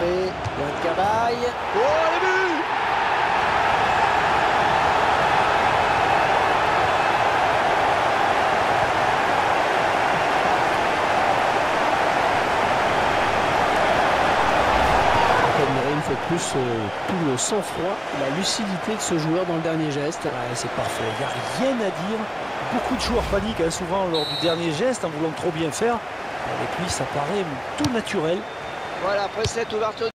Yann Cabaye. Oh, le but! Une fois de plus, tout le sang-froid, la lucidité de ce joueur dans le dernier geste. Ouais, c'est parfait, il n'y a rien à dire. Beaucoup de joueurs paniquent hein, souvent lors du dernier geste en voulant trop bien faire. Avec lui, ça paraît tout naturel. Voilà, après cette ouverture.